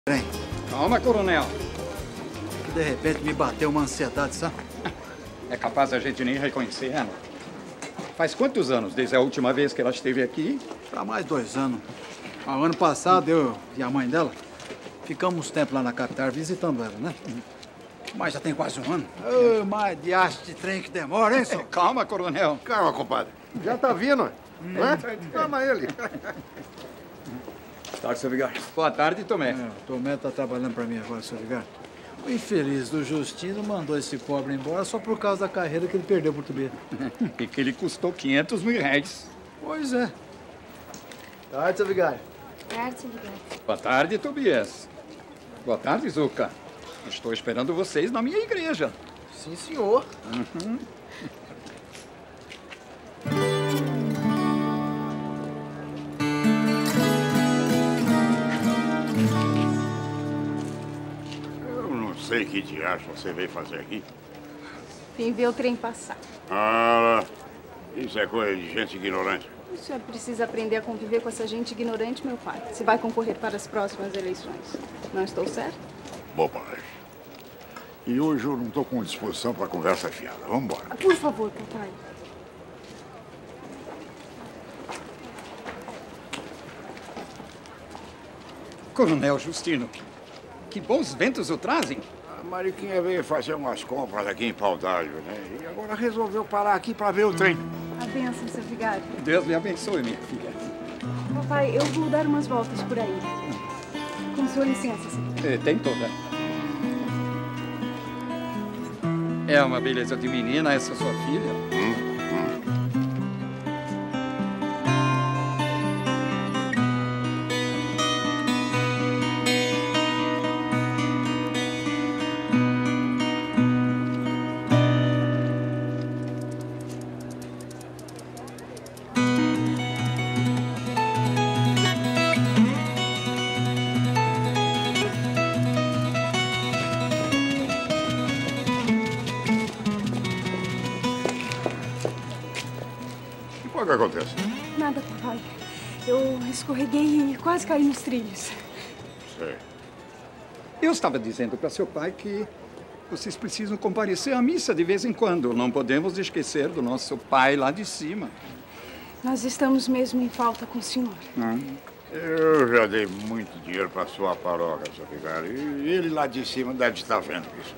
Trem, Calma, coronel. que de repente me bateu uma ansiedade, sabe? É capaz a gente nem reconhecer ela. Faz quantos anos desde a última vez que ela esteve aqui? Há mais 2 anos. O ano passado, eu e a mãe dela ficamos uns tempos lá na capital visitando ela, né? Mas já tem quase um ano. Ô, mas de haste de trem que demora, hein, senhor? Calma, coronel. Calma, compadre. Já tá vindo, não é? Calma ele. Tarde, seu Vigário. Boa tarde, Tomé. O Tomé tá trabalhando pra mim agora, senhor Vigário. O infeliz do Justino mandou esse pobre embora só por causa da carreira que ele perdeu por Tubê. E que ele custou 500 mil réis. Pois é. Tarde, seu Vigário. Tarde, Vigário. Boa tarde, Tobias. Boa tarde, Zuca. Estou esperando vocês na minha igreja. Sim, senhor. Eu não sei que diacho você veio fazer aqui. Vim ver o trem passar. Ah, isso é coisa de gente ignorante. O senhor precisa aprender a conviver com essa gente ignorante, meu pai. Se vai concorrer para as próximas eleições. Não estou certo? Bobagem. E hoje eu não estou com disposição para conversa fiada. Vamos embora. Por favor, papai. Coronel Justino, que bons ventos o trazem. A Mariquinha veio fazer umas compras aqui em Pau d'Alho, né? E agora resolveu parar aqui para ver o trem. A bênção, seu vigário. Deus lhe abençoe, minha filha. Papai, eu vou dar umas voltas por aí. Com sua licença, seu vigário. Tem toda. É uma beleza de menina, essa sua filha. O que acontece? Nada, papai. Eu escorreguei e quase caí nos trilhos. Sei. Eu estava dizendo para seu pai que vocês precisam comparecer à missa de vez em quando. Não podemos esquecer do nosso pai lá de cima. Nós estamos mesmo em falta com o senhor. Eu já dei muito dinheiro para sua paróquia, seu vigário. E ele lá de cima deve estar vendo isso.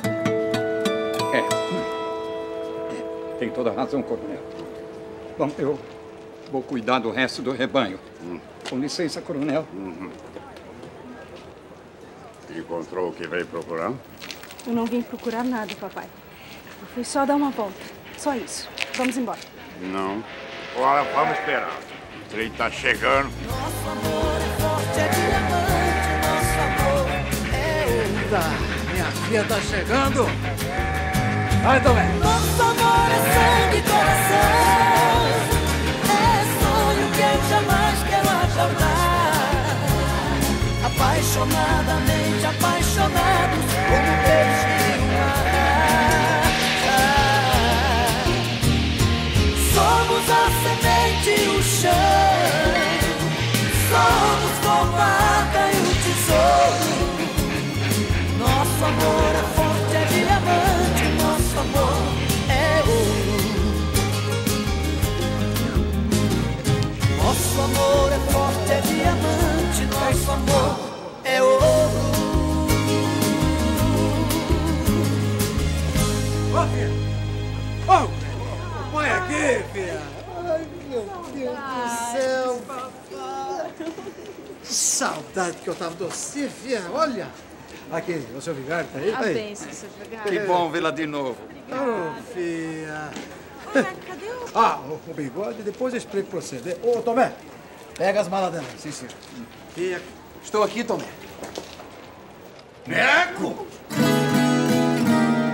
Tem toda a razão, coronel. Bom, eu vou cuidar do resto do rebanho. Com licença, coronel. Encontrou o que veio procurar? Eu não vim procurar nada, papai. Eu fui só dar uma volta. Só isso. Vamos embora. Não. Agora vamos esperar. O trem tá chegando. Nosso amor é forte, é diamante, nosso amor é Eita, minha filha tá chegando. Vai, Tomé. Nosso amor é sangue e coração, é sonho que eu jamais quero acordar. Apaixonadamente apaixonados, como um peixe e um mar. Somos a semente e o chão, somos como a arca e o tesouro. Nosso amor é forte, é diamante, nosso amor é ouro. Nosso amor é forte, é diamante, nosso amor é ouro. Ô, filha. Ô, põe aqui, filha. Ai, meu Deus do céu. Que saudade que eu tava de você, filha. Olha. Aqui, o seu vigário tá aí? A Aí. bênção, seu vigário. Que bom vê-la de novo. Ô, filha. Cadê o... Ah, o bigode, depois eu explico pra você. Ô, Tomé, pega as malas dela. Sim, senhor. Filha, Estou aqui, Tomé. Neco!